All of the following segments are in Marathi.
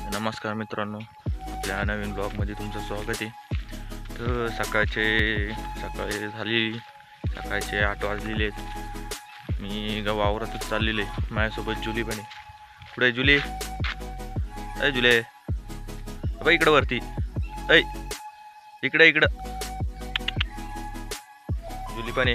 नमस्कार मित्रांनो, आपल्या नवीन ब्लॉगमध्ये तुमचं स्वागत आहे. तर सकाळी सकाळचे 8 वाजलेले आहेत. मी वावरातच चाललेले. माझ्यासोबत जुली पण आहे. पुढे जुली, अय जुले बाबा इकडं वरती, अय इकडं जुली पण आहे.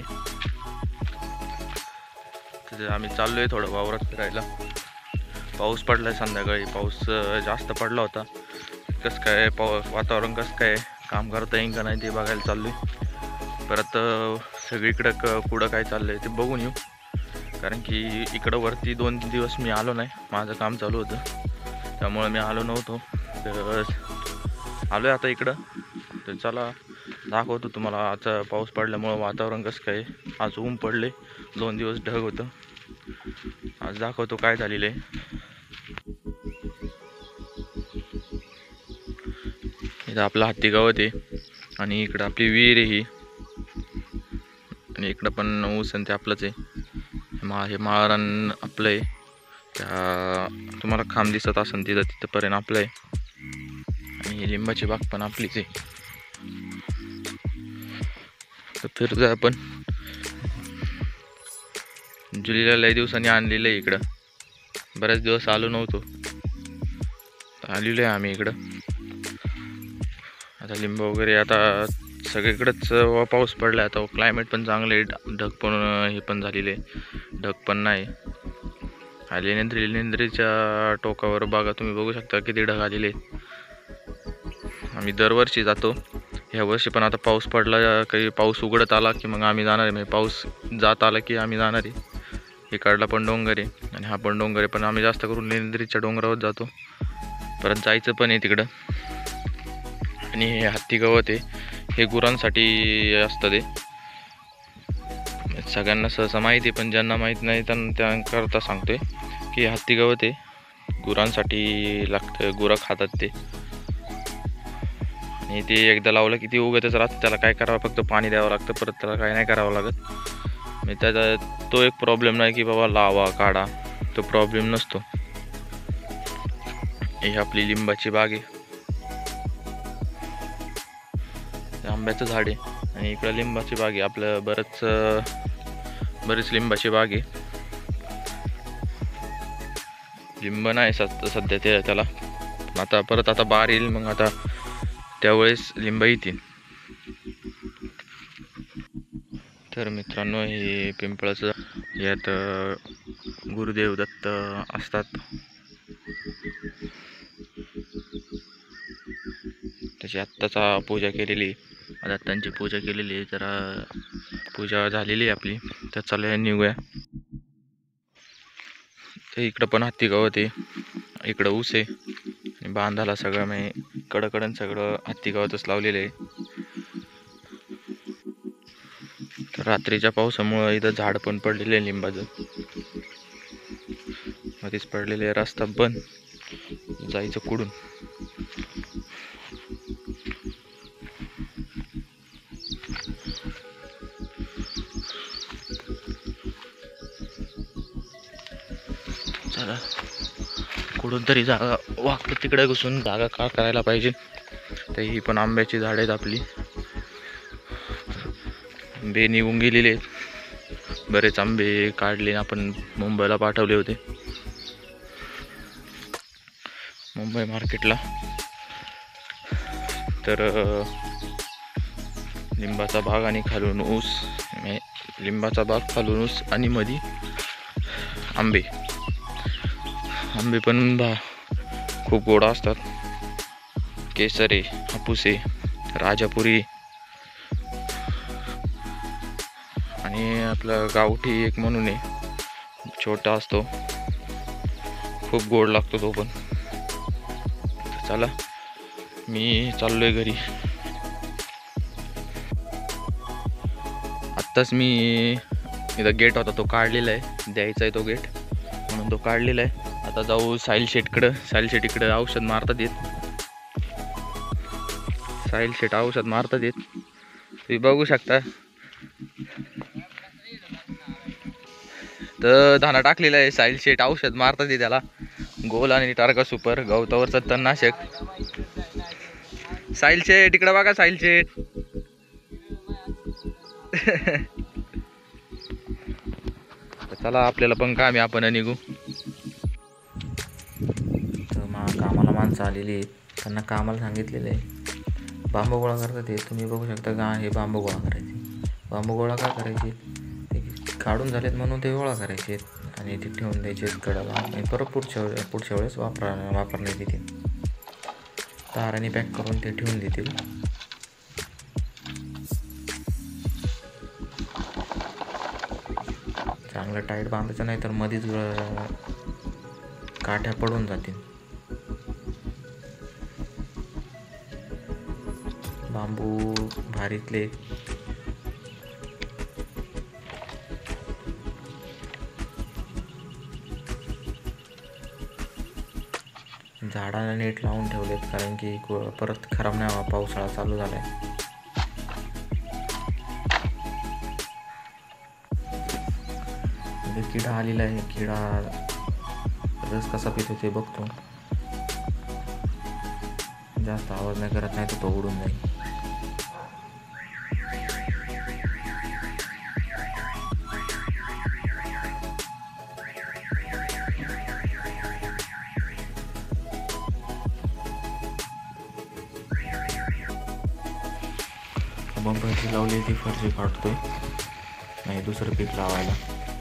तर आम्ही चाललोय थोडं वावरात फिरायला. पाऊस पडलाय संध्याकाळी. पाऊस जास्त पडला होता. कसं काय वातावरण कसं काय काम करता येईल का नाही ते बघायला चाललोय. परत सगळीकडं कुठं काय चाललंय ते बघून येऊ. कारण की इकडं वरती 2 दिवस मी आलो नाही. माझं काम चालू होतं त्यामुळे मी आलो नव्हतो. तर आलोय आता इकडं. तर चला दाखवतो तुम्हाला. आज पाऊस पडल्यामुळं वातावरण कसं काय. आज ऊन पडले, 2 दिवस ढग होतं. आज दाखवतो काय झालेलं आहे. इथं आपलं हत्ती गावात आहे आणि इकडं आपली विहीर आहे ही. आणि इकडं पण ऊस आणि ते आपलंच आहे. हे माळरान आपलं आहे. त्या तुम्हाला खांब दिसत असेल तिथपर्यंत आपलं आहे. आणि ही लिंबाची बाग पण आपलीच आहे. तर फिरतोय आपण. जुलीला लय दिवसांनी आणलेलं आहे इकडं. बऱ्याच दिवस आलो नव्हतो. आलेलो आहे आम्ही इकडं. आता लिंब वगैरे आता सगळीकडेच पाऊस पडला. आता क्लायमेट पण चांगलं आहे. ढग पण हे पण झालेले, ढग पण नाही. लेनेंद्रीच्या टोकावर बघा, तुम्ही बघू शकता किती ढग आलेले. आम्ही दरवर्षी जातो. ह्या वर्षी पण आता पाऊस पडला, काही पाऊस उघडत आला की मग आम्ही जाणार आहे. म्हणजे पाऊस जात आला की आम्ही जाणार आहे. इकडला पण डोंगर आहे आणि हा पण डोंगर आहे. पण आम्ही जास्त करून लेनेंद्रीच्या डोंगरावर जातो. परत जायचं पण आहे तिकडं. आणि हे हत्ती गवत आहे, हे गुरांसाठी असतं. ते सगळ्यांना सहसा माहिती आहे, पण ज्यांना माहीत नाही त्यांकरता सांगतोय की हत्ती गवत आहे, गुरांसाठी लागतं. गुरं खातात ते. आणि ते एकदा लावलं की ते उगतच राहतं. त्याला काय करावं, फक्त पाणी द्यावं लागतं. परत त्याला काय नाही करावं लागत. म्हणजे त्याचा तो एक प्रॉब्लेम नाही की बाबा लावा काढा, तो प्रॉब्लेम नसतो. ही आपली लिंबाची बाग आहे. आंब्याचं झाड आहे आणि इकडं लिंबाची बाग आहे. आपलं बरीच लिंबाची बाग आहे. लिंब नाही सध्या त्याला. आता बार येईल, मग आता त्यावेळेस लिंब येतील. तर मित्रांनो, हे पिंपळाचं, यात गुरुदेव दत्त असतात. त्याची आत्ताचा पूजा केलेली, दत्तांची पूजा केलेली आहे. जरा पूजा झालेली आहे आपली. तर चला निघूया. तर इकडं पण हत्ती गवत आहे, इकडं ऊस आहे. आणि बांधाला सगळं म्हणजे कडकडन सगळं हत्ती गवतच लावलेलं आहे. तर रात्रीच्या पावसामुळं इथं झाड पण पडलेलं आहे लिंबाचं. मध्येच पडलेले, रस्ता बंद, जायचं कुठून. चला कुठून तरी जागा वाकडं तिकडे घुसून जागा का करायला पाहिजे. तर ही पण आंब्याची झाड आहेत आपली. आंबे निघून गेलेले आहेत. बरेच आंबे काढले, आपण मुंबईला पाठवले होते, मुंबई मार्केटला. तर लिंबाचा बाग आणि खालून ऊस, लिंबाचा बाग खालून ऊस आणि मधी आंबे पण खूप गोड असतात. केसर आहे, हापूस आहे, राजापुरी आणि आपलं गावठी एक म्हणून आहे, छोटा असतो, खूप गोड लागतो तो पण. चला मी चाललोय घरी. आत्ताच मी इथं गेट होता तो काढलेला आहे, द्यायचा आहे तो गेट, म्हणून तो काढलेला आहे. आता जाऊ साहिल शेट इकडं औषध मारतात येत. साहिल शेट औषध मारतात येत, तुम्ही बघू शकता. तर धाना टाकलेला आहे. साहिल शेट औषध मारतात त्याला. गोल आणि टारका सुपर गवतावरचं तणनाशक. साहिल शेठ तिकडे बघा, साहिल शेठ. चला आपल्याला पण काम आहे, आपण निघू. तर कामाला माणसं आलेली आहेत, त्यांना कामाला सांगितलेलं आहे. बांबू गोळा करतात ते तुम्ही बघू शकता का. हे बांबू गोळा करायचे. बांबू गोळा का करायचे, ते काढून झालेत म्हणून ते गोळा करायचे आणि ते ठेवून द्यायचे कडाला. आणि परत पुढच्या वेळेस वापरण्यात येतील. ताराने पॅक करून ते ठेवून देतील. चांगलं टाईट बांधायचं, नाही तर मध्येच काठ्या पडून जातील. बांबू भारीतले. झाडाला नेट लावून ठेवलेत, कारण की परत खराब नाही व्हावा, पावसाळा चालू झालाय. किडा आलेला आहे. किडा रस कसा पितो ते बघतो. जास्त आवाज नाही करत, नाही तर तो उडून जाईल. बंपरची लावली ती फरशी काढतोय, नाही दुसरं पीक लावायला.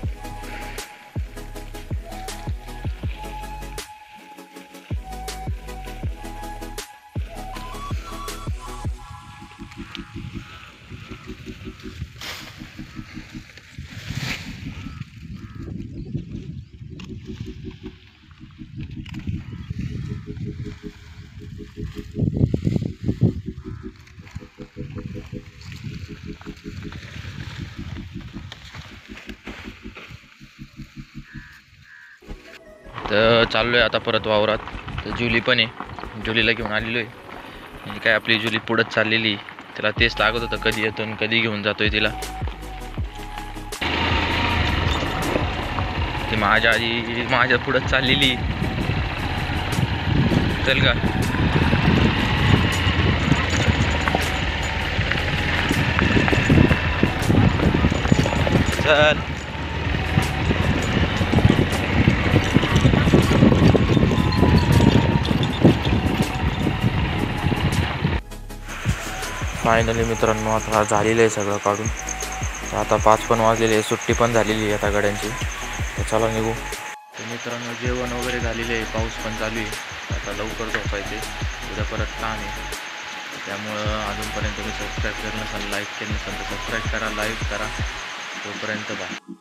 तर चाललो आहे आता परत वावरात. तर जुली पण आहे, जुलीला घेऊन आलेलो आहे. आणि काय आपली जुली पुढंच चाललेली. त्याला तेच लागत होतं, कधी येतो आणि कधी घेऊन जातोय तिला. ती माझ्या पुढंच चाललेली. चल का. चल. फायनली मित्रांनो आता झालेलं आहे सगळं काढून. तर आता 5 पण वाजलेले आहे, सुट्टी पण झालेली आहे आता गाड्यांची. तर चला निघू. तर मित्रांनो जेवण वगैरे झालेले आहे, पाऊस पण चालू आहे. आता लवकर झोपायचे, उद्या परत काम आहे. त्यामुळं अजूनपर्यंत तुम्ही सबस्क्राईब केलं नसाल, लाईक केलं नसाल तर सबस्क्राईब करा, लाईक करा. तोपर्यंत बाय.